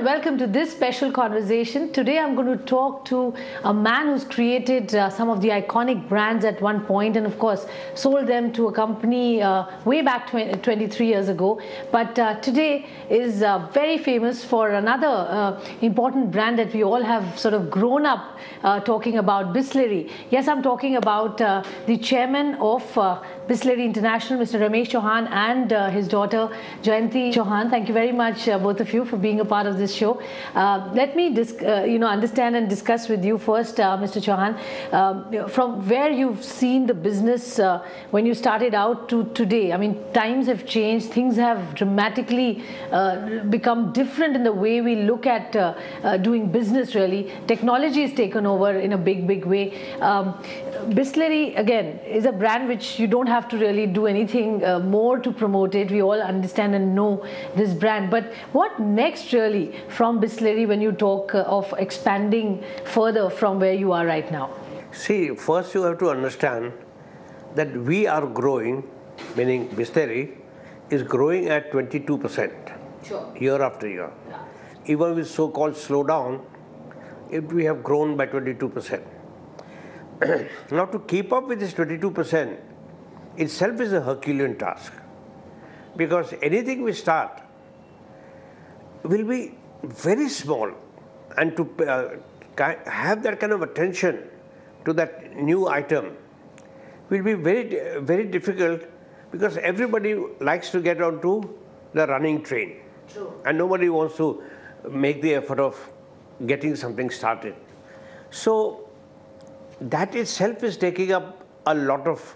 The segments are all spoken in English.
welcome to this special conversation. Today I'm going to talk to a man who's created some of the iconic brands at one point and of course sold them to a company way back 23 years ago. But today is very famous for another important brand that we all have sort of grown up talking about, Bisleri. Yes, I'm talking about the chairman of Bisleri International, Mr. Ramesh Chauhan, and his daughter Jayanti Chauhan. Thank you very much, both of you, for being a part of this show. Let me understand and discuss with you first, Mr. Chauhan, from where you've seen the business when you started out to today. I mean, times have changed, things have dramatically become different in the way we look at doing business, really. Technology has taken over in a big way. Bisleri, again, is a brand which you don't have to really do anything more to promote it. We all understand and know this brand. But what next really from Bisleri when you talk of expanding further from where you are right now? See, first you have to understand that we are growing, meaning Bisleri is growing at 22% year after year. Yeah. Even with so-called slowdown, we have grown by 22%. Now to keep up with this 22% itself is a Herculean task, because anything we start will be very small, and to have that kind of attention to that new item will be very difficult, because everybody likes to get onto the running train. True. And nobody wants to make the effort of getting something started. So that itself is taking up a lot of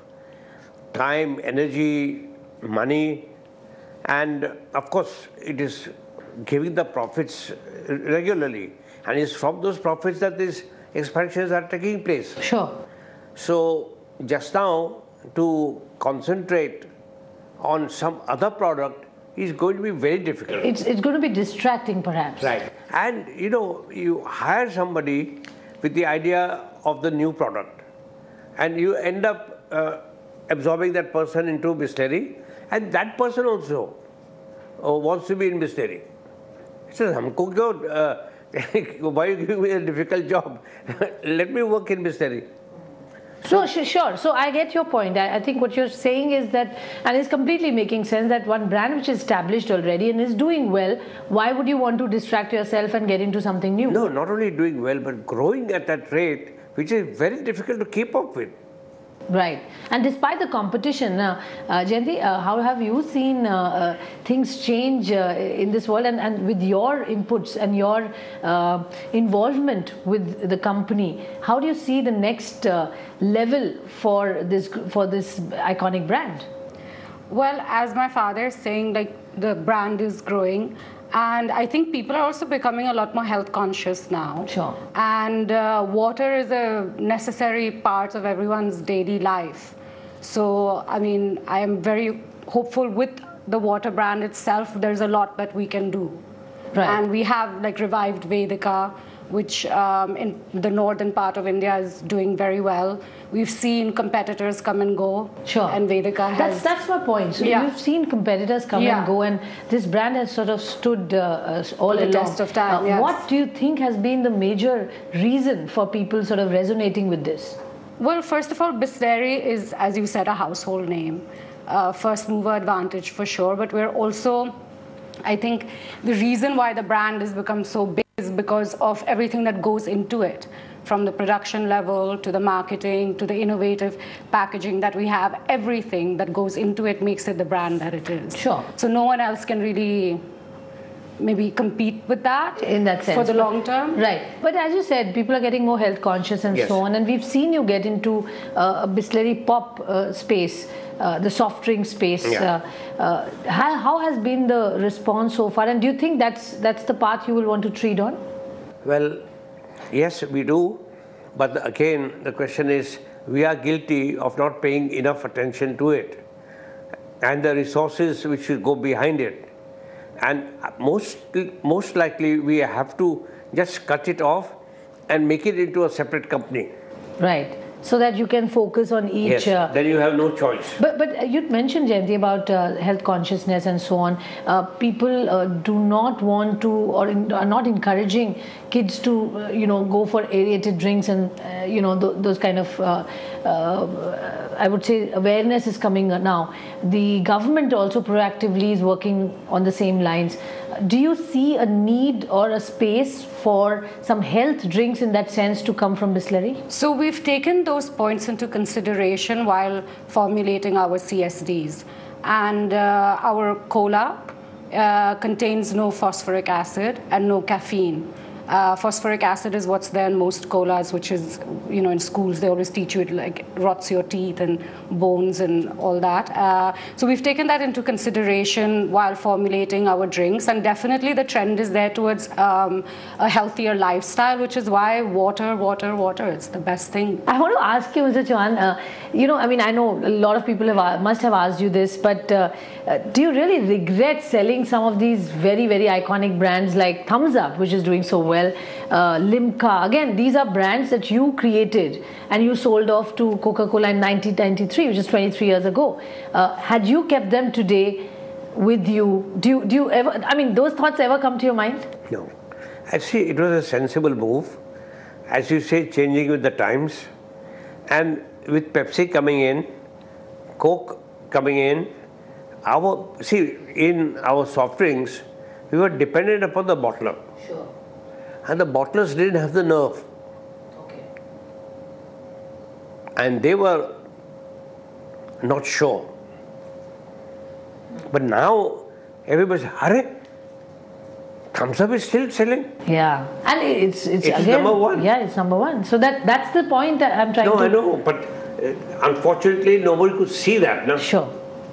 time, energy, money, and of course it is giving the profits regularly, and it's from those profits that these expansions are taking place. Sure. So just now to concentrate on some other product is going to be very difficult. It's going to be distracting perhaps. Right. And you hire somebody with the idea of the new product, and you end up absorbing that person into Bisleri, and that person also wants to be in Bisleri. He says, why are you giving me a difficult job? Let me work in Bisleri. So sure. So I get your point. I think what you're saying is that, and it's completely making sense, that one brand which is established already and is doing well, why would you want to distract yourself and get into something new? No, not only doing well, but growing at that rate, which is very difficult to keep up with. Right. And despite the competition, Jayanti, how have you seen things change in this world, and with your inputs and your involvement with the company, how do you see the next level for this iconic brand? Well, as my father is saying, like, the brand is growing, and I think people are also becoming a lot more health conscious now. Sure. And water is a necessary part of everyone's daily life. So, I mean, I am very hopeful with the water brand itself. There's a lot that we can do. Right. And we have like revived Vedika, which in the northern part of India is doing very well. We've seen competitors come and go. Sure. And Vedika has... That's my point. So yeah. You've seen competitors come and go, and this brand has sort of stood all along. The test of time, yes. What do you think has been the major reason for people sort of resonating with this? Well, first of all, Bisleri is, as you said, a household name. First mover advantage for sure, but we're also... I think the reason why the brand has become so big is because of everything that goes into it, from the production level to the marketing to the innovative packaging that we have. Everything that goes into it makes it the brand that it is. Sure. So no one else can really maybe compete with that in that sense for the long term. Right. But as you said, people are getting more health conscious and so on, and we've seen you get into a Bisleri pop space, the soft drink space. Yeah. How has been the response so far, and do you think that's the path you will want to tread on? Well, yes, we do, but again the question is, we are guilty of not paying enough attention to it and the resources which should go behind it. And most likely we have to just cut it off and make it into a separate company. Right. so that you can focus on each. Yes, then you have no choice. But you'd mentioned, Jayanti, about health consciousness and so on. People do not want to, or are not encouraging kids to, go for aerated drinks and, those kind of, I would say, awareness is coming now. The government also proactively is working on the same lines. Do you see a need or a space for some health drinks in that sense to come from Bisleri? So we've taken those points into consideration while formulating our CSDs. And our cola contains no phosphoric acid and no caffeine. Phosphoric acid is what's there in most colas, which is, in schools they always teach you it like rots your teeth and bones and all that. So we've taken that into consideration while formulating our drinks, and definitely the trend is there towards a healthier lifestyle, which is why water, it's the best thing. I want to ask you, Mr. Chauhan, I know a lot of people must have asked you this, but do you really regret selling some of these very, very iconic brands like Thumbs Up, which is doing so well? Limca, again, these are brands that you created and you sold off to Coca-Cola in 1993, which is 23 years ago. Had you kept them today with you, do you ever, those thoughts ever come to your mind? No. Actually, it was a sensible move. As you say, changing with the times. And with Pepsi coming in, Coke coming in, in our soft drinks, we were dependent upon the bottler. Sure. And the bottlers didn't have the nerve. Okay. And they were not sure. But now everybody's, hurry, Thumbs Up is still selling. Yeah, and it's again, number one. Yeah, it's number one. So that's the point that I'm trying to. No, I know, but unfortunately nobody could see that. No? Sure.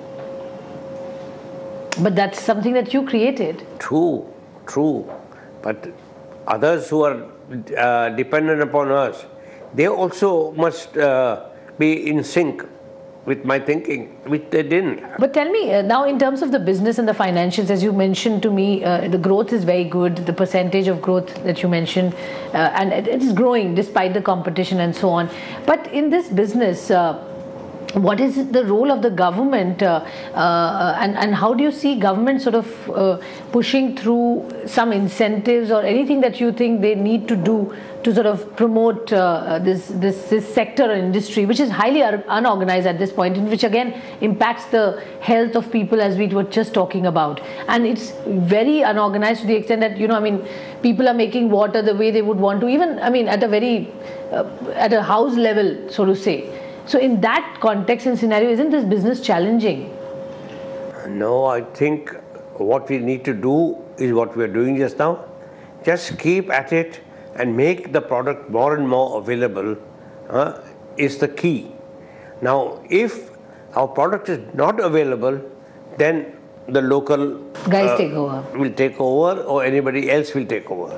But that's something that you created. True. But others who are dependent upon us, they also must be in sync with my thinking, which they didn't. But tell me, now in terms of the business and the financials, as you mentioned to me, the growth is very good, the percentage of growth that you mentioned, and it is growing despite the competition and so on. But in this business, what is the role of the government and how do you see government sort of pushing through some incentives or anything that you think they need to do to sort of promote this sector or industry, which is highly unorganized at this point, and which again impacts the health of people, as we were just talking about. And it's very unorganized to the extent that, people are making water the way they would want to, even, at a very, at a house level, so to say. So in that context and scenario, isn't this business challenging? No, I think what we need to do is what we are doing just now. Just keep at it and make the product more and more available is the key. Now, if our product is not available, then the local guys take over. Will take over, or anybody else will take over.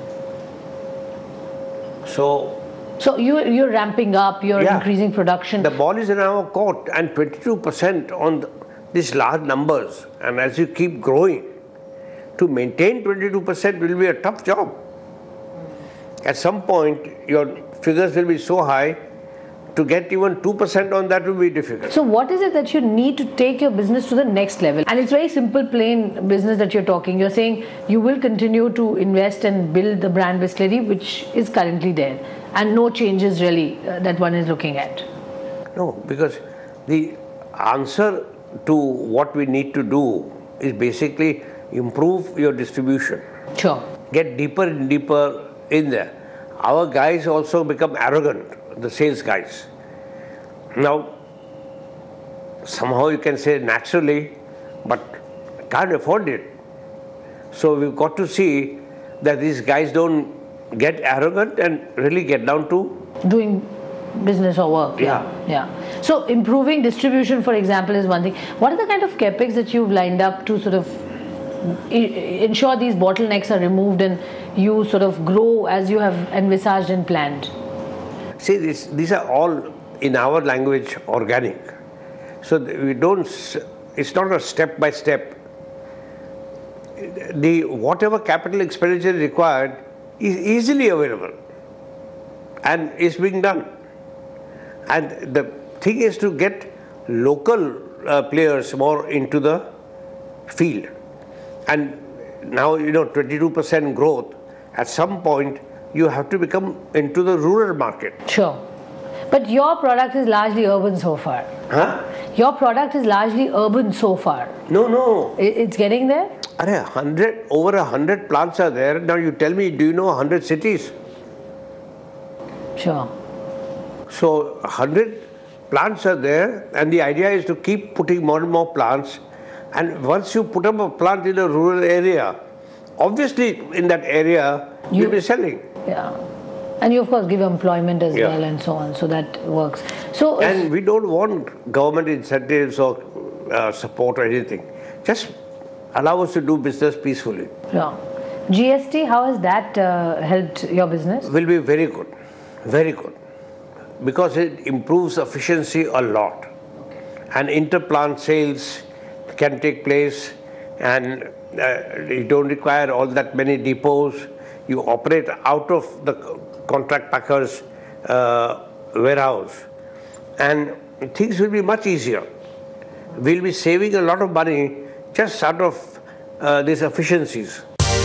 So you're ramping up, you're increasing production. The ball is in our court, and 22% on these large numbers. And as you keep growing, to maintain 22% will be a tough job. At some point, your figures will be so high, to get even 2% on that will be difficult. So what is it that you need to take your business to the next level? And it's very simple, plain business that you're talking. You're saying you will continue to invest and build the brand Bisleri, which is currently there. And no changes really that one is looking at. No, because the answer to what we need to do is basically improve your distribution. Sure. Get deeper and deeper in there. Our guys also become arrogant, the sales guys. Now, somehow you can say naturally, but can't afford it. So we've got to see that these guys don't get arrogant and really get down to doing business or work. Yeah. So improving distribution, for example, is one thing. What are the kind of capex that you've lined up to sort of ensure these bottlenecks are removed and you sort of grow as you have envisaged and planned? See, these are all in our language organic. So we don't, it's not a step by step. The whatever capital expenditure is required is easily available and is being done. And the thing is to get local players more into the field. And now, 22% growth, at some point you have to become into the rural market. Sure. But your product is largely urban so far. Huh? Your product is largely urban so far. No. It's getting there? Over 100 plants are there. Now you tell me, do you know 100 cities? Sure. So 100 plants are there, and the idea is to keep putting more and more plants. And once you put up a plant in a rural area, obviously in that area you'll be selling. Yeah. And you of course give employment as well and so on, so that works. So and we don't want government incentives or support or anything. Just allow us to do business peacefully. Yeah. GST, how has that helped your business? Will be very good, because it improves efficiency a lot. And interplant sales can take place, and you don't require all that many depots. You operate out of the contract packers warehouse, and things will be much easier. We'll be saving a lot of money just out of these efficiencies.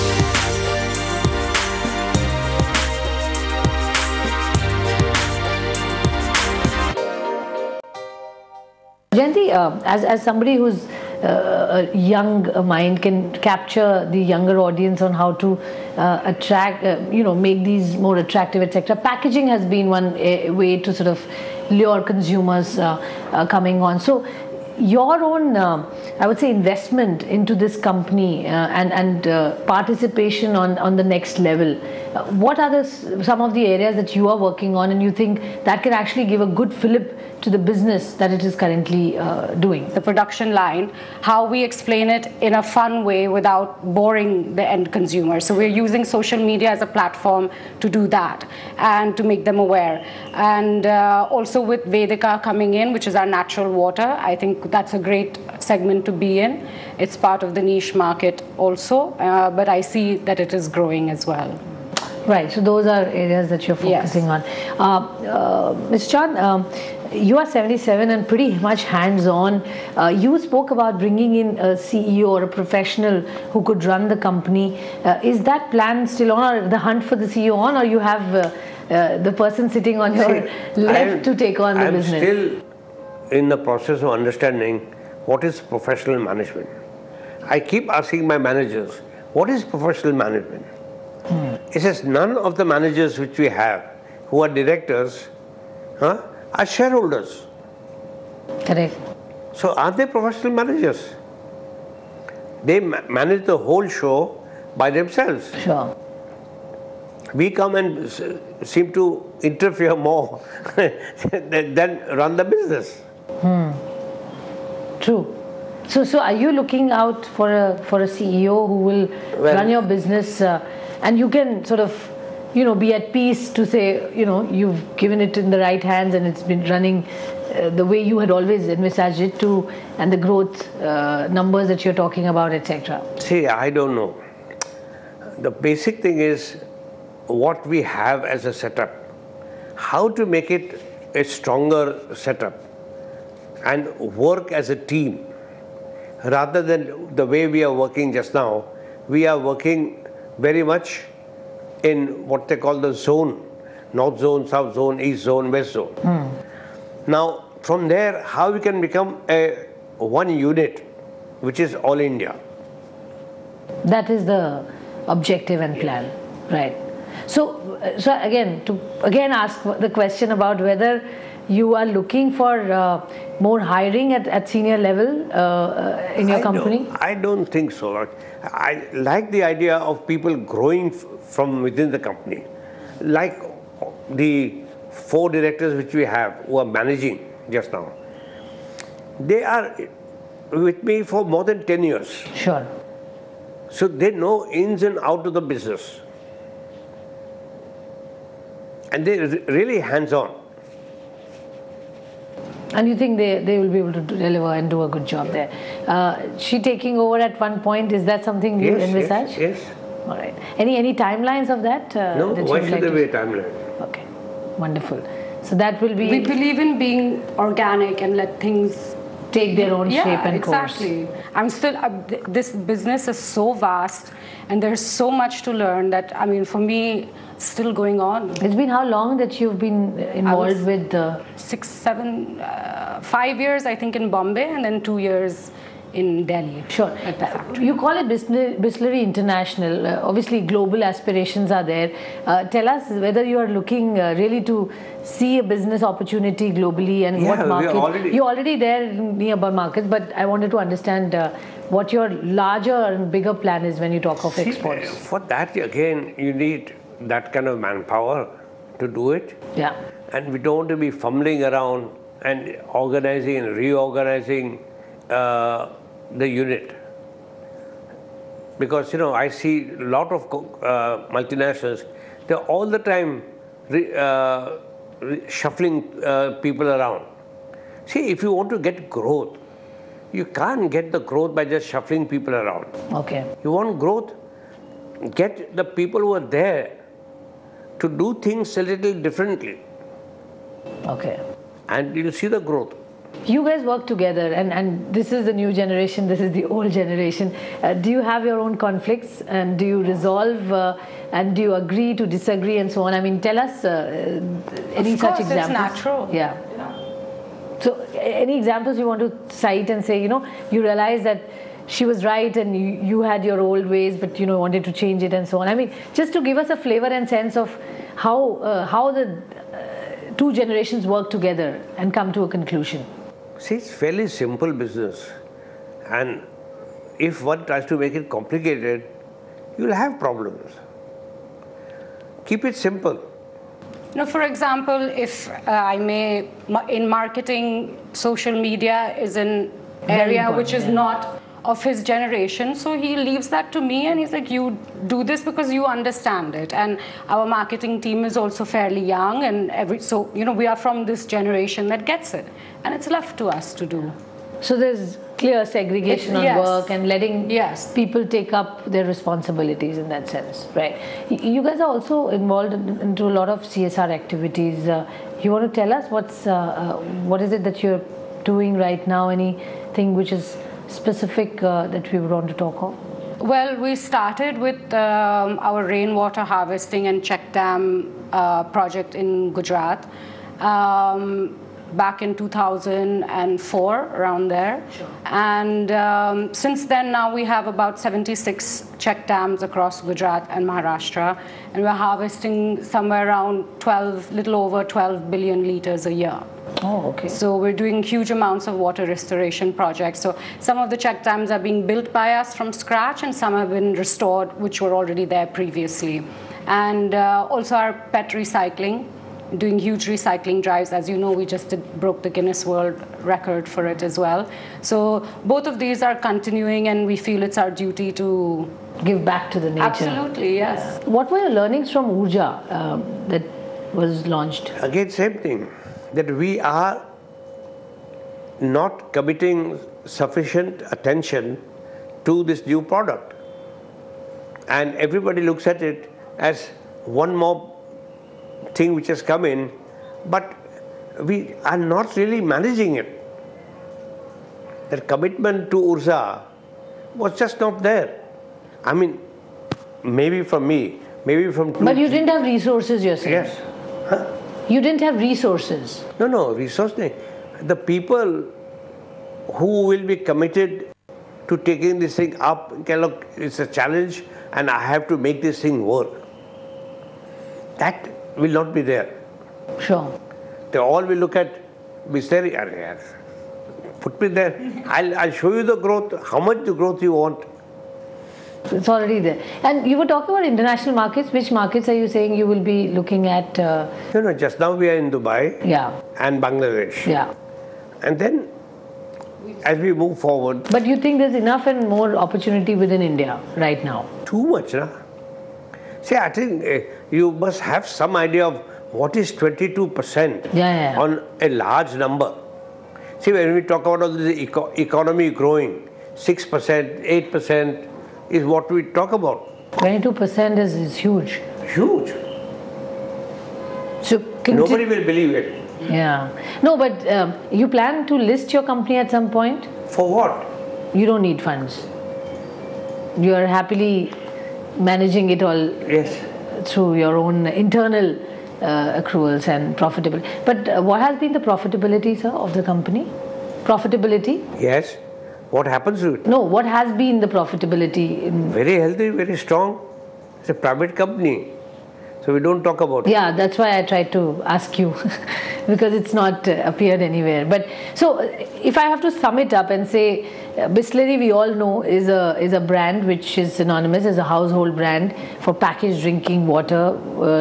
Jayanti, as somebody who's a young mind, can capture the younger audience on how to attract, make these more attractive, etc. Packaging has been one way to sort of lure consumers coming on. So your own, I would say, investment into this company and participation on the next level. What are some of the areas that you are working on, and you think that can actually give a good fillip to the business that it is currently doing? The production line, how we explain it in a fun way without boring the end consumer. So we're using social media as a platform to do that and to make them aware. And also with Vedika coming in, which is our natural water, I think that's a great segment to be in. It's part of the niche market also, but I see that it is growing as well. Right, so those are areas that you're focusing on. Mr. Chauhan, you are 77 and pretty much hands-on. You spoke about bringing in a CEO or a professional who could run the company. Is that plan still on, or the hunt for the CEO on, or you have the person sitting on your left to take on the business? I'm still in the process of understanding what is professional management. I keep asking my managers, what is professional management? It says none of the managers which we have who are directors are shareholders. Correct. So are they professional managers? They manage the whole show by themselves. Sure. We come and seem to interfere more than run the business. True. So are you looking out for a CEO who will run your business, and you can sort of be at peace to say you've given it in the right hands and it's been running the way you had always envisaged it to, and the growth numbers that you're talking about, etc.? See, I don't know. The basic thing is what we have as a setup, how to make it a stronger setup and work as a team rather than the way we are working just now. We are working very much in what they call the zone, north zone, south zone, east zone, west zone. Now from there, how we can become a one unit which is all India. That is the objective and plan, right? So again, to ask the question about whether you are looking for more hiring at senior level in your company? I don't think so. I like the idea of people growing from within the company. Like the 4 directors which we have who are managing just now. They are with me for more than 10 years. Sure. So they know ins and outs of the business. And they're really hands-on. And you think they will be able to deliver and do a good job there? She taking over at one point, is that something you envisage? Yes. All right. Any timelines of that? No, that why should there be a timeline? Okay, wonderful. So that will be... We believe in being organic and let things take their own shape and exactly. course. I'm still, this business is so vast and there's so much to learn that, I mean, for me, it's still going on. It's been how long that you've been involved with the... 5 years, I think, in Bombay, and then 2 years in Delhi. Sure. You call it Bisleri International. Obviously, global aspirations are there. Tell us whether you are looking really to see a business opportunity globally and what markets. You're already there in nearby markets, but I wanted to understand what your larger and bigger plan is when you talk of exports. For that, again, you need that kind of manpower to do it. Yeah. And we don't want to be fumbling around and organizing and reorganizing the unit, because I see a lot of multinationals, they're all the time shuffling people around. See, if you want to get growth, you can't get the growth by just shuffling people around. Okay. You want growth, get the people who are there to do things a little differently. Okay. And you'll see the growth. You guys work together, and this is the new generation, this is the old generation. Do you have your own conflicts, and do you resolve, and do you agree to disagree and so on? I mean, tell us any such examples. It's natural. Yeah. So, any examples you want to cite and say, you realize that she was right and you had your old ways, but wanted to change it and so on. I mean, just to give us a flavor and sense of how the two generations work together and come to a conclusion. See, it's fairly simple business, and if one tries to make it complicated, you'll have problems. Keep it simple. For example, if I may, in marketing, social media is an area which is not of his generation, so he leaves that to me and he's like, you do this because you understand it. And our marketing team is also fairly young, and so we are from this generation that gets it, and it's left to us to do. So there's clear segregation on work and letting people take up their responsibilities in that sense, right? You guys are also involved into a lot of CSR activities. You want to tell us what is it that you're doing right now? Anything which is specific that we want to talk of? Well, we started with our rainwater harvesting and check dam project in Gujarat back in 2004, around there. Sure. And since then, now we have about 76 check dams across Gujarat and Maharashtra, and we're harvesting somewhere around little over 12 billion liters a year. Oh, okay. So we're doing huge amounts of water restoration projects. So some of the check dams are being built by us from scratch, and some have been restored, which were already there previously. And also our PET recycling, doing huge recycling drives. As you know, we just broke the Guinness World Record for it as well. So both of these are continuing, and we feel it's our duty to give back to the nature. Absolutely, yes. What were your learnings from Urja that was launched? Again, same thing. That we are not committing sufficient attention to this new product. And everybody looks at it as one more thing which has come in, but we are not really managing it. That commitment to Urja was just not there. I mean, maybe from me, maybe from... But you didn't have resources yourself. Yes. Huh? You didn't have resources. No, resources. The people who will be committed to taking this thing up, look, it's a challenge and I have to make this thing work. That will not be there. Sure. They all will look at Bisleri, put me there, I'll show you the growth, how much the growth you want. It's already there. And you were talking about international markets. Which markets are you saying you will be looking at? No, just now we are in Dubai and Bangladesh. Yeah. And then as we move forward... But you think there's enough and more opportunity within India right now? Too much, na? See, I think you must have some idea of what is 22% on a large number. See, when we talk about the economy growing, 6%, 8%, is what we talk about. 22% is huge. Huge. So nobody will believe it. Yeah. No, but you plan to list your company at some point? For what? You don't need funds. You are happily managing it all. Yes. Through your own internal accruals and profitability. But what has been the profitability, sir, of the company? Profitability? Yes. What happens to it? No, what has been the profitability? Very healthy, very strong. It's a private company. So we don't talk about it. Yeah, that's why I tried to ask you because it's not appeared anywhere. But so if I have to sum it up and say Bisleri, we all know, is a brand which is synonymous as a household brand for packaged drinking water.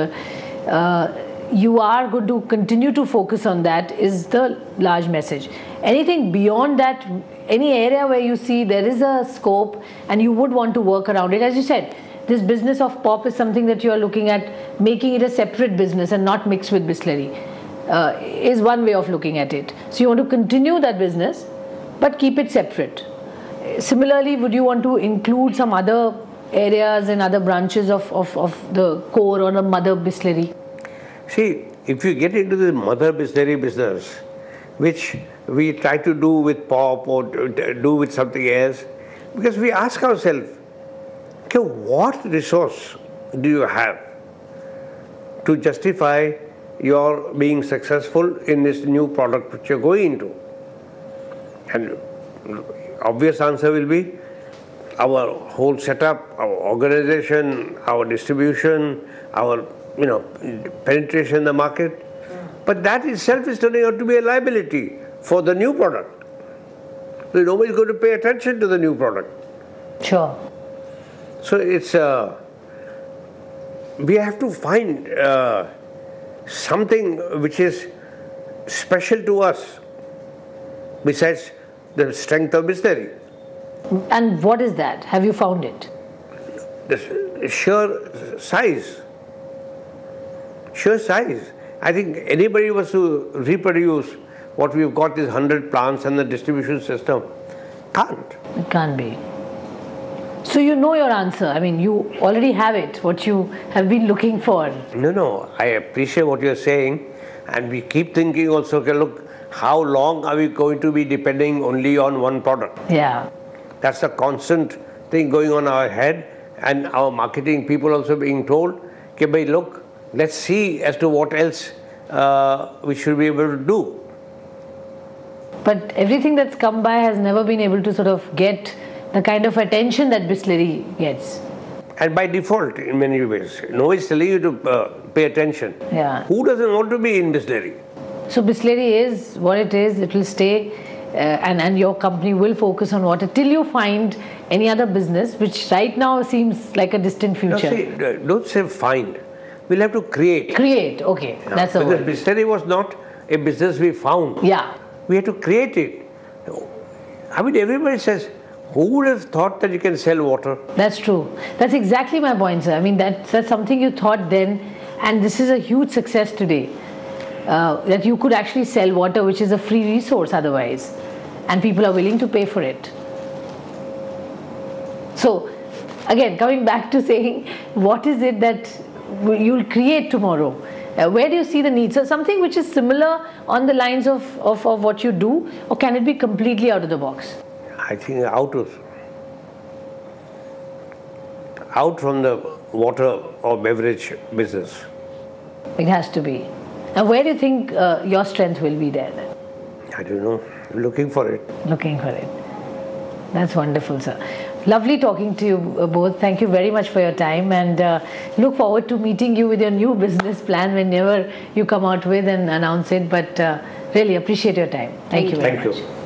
You are going to continue to focus on that is the large message. Anything beyond that, any area where you see there is a scope and you would want to work around it, as you said, this business of pop is something that you are looking at making it a separate business and not mixed with Bisleri, is one way of looking at it. So you want to continue that business but keep it separate. Similarly, would you want to include some other areas and other branches of the core or the mother Bisleri? See, if you get into the mother Bisleri business, which we try to do with pop or do with something else, because we ask ourselves, okay, what resource do you have to justify your being successful in this new product which you're going into? And obvious answer will be our whole setup, our organization, our distribution, our penetration in the market. But that itself is turning out to be a liability for the new product. So nobody's going to pay attention to the new product. Sure. So it's we have to find something which is special to us besides the strength of Bisleri. And what is that? Have you found it? The sheer size. Sheer size. I think anybody was to reproduce what we've got, these 100 plants and the distribution system, can't. It can't be. So you know your answer. I mean, you already have it, what you have been looking for. No. I appreciate what you're saying. And we keep thinking also, okay, look, how long are we going to be depending only on one product? Yeah. That's a constant thing going on in our head, and our marketing people also being told, okay, bhai, look, let's see as to what else we should be able to do. But everything that's come by has never been able to sort of get the kind of attention that Bisleri gets. And by default, in many ways, nobody's telling you to pay attention. Yeah. Who doesn't want to be in Bisleri? So Bisleri is what it is. It will stay, and your company will focus on water till you find any other business, which right now seems like a distant future. No, see, don't say find. We'll have to create. Create, okay, that's the word. Because Bisleri was not a business we found. Yeah. We had to create it. I mean, everybody says, who would have thought that you can sell water? That's true. That's exactly my point, sir. I mean, that's something you thought then, and this is a huge success today. That you could actually sell water, which is a free resource otherwise, and people are willing to pay for it. So, again, coming back to saying, what is it that you'll create tomorrow? Where do you see the need? So something which is similar on the lines of what you do, or can it be completely out of the box? I think out from the water or beverage business. It has to be. Now, where do you think your strength will be there then? I don't know. Looking for it. Looking for it. That's wonderful, sir. Lovely talking to you both. Thank you very much for your time, and look forward to meeting you with your new business plan whenever you come out with and announce it. But really appreciate your time. Thank you very much. Thank you.